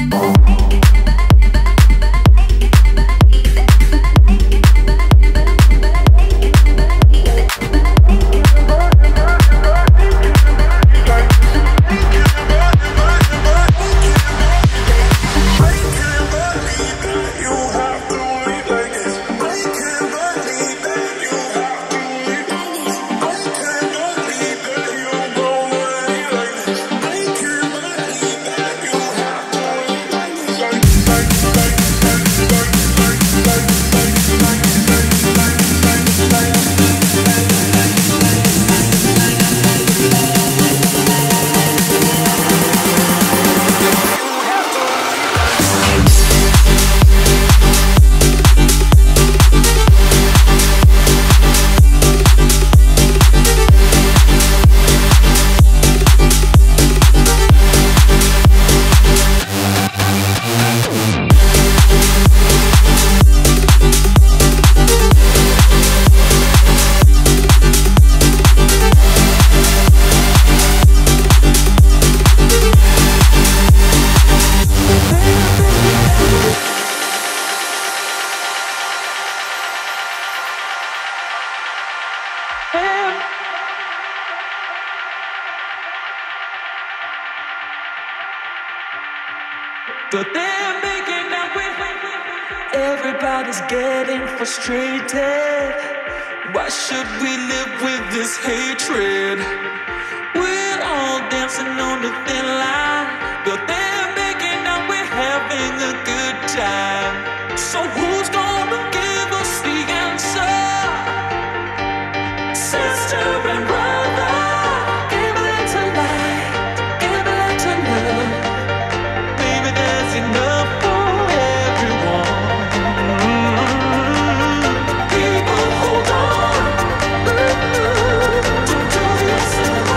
But they're making that way. Everybody's getting frustrated. Why should we live with this hatred? We're all dancing on the thin line, but they're making that we're having a good time. So who's gonna give us the answer? Sister and brother, give a little light, give a little love. Maybe there's enough for everyone. People, hold on. Don't do yourself.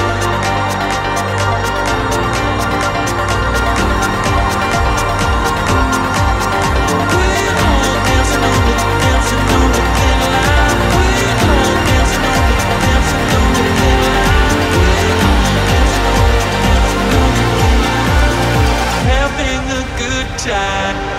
We're all dancing on the thin line. We're all dancing on the thin line. We're all dancing on the thin line. Having a good time.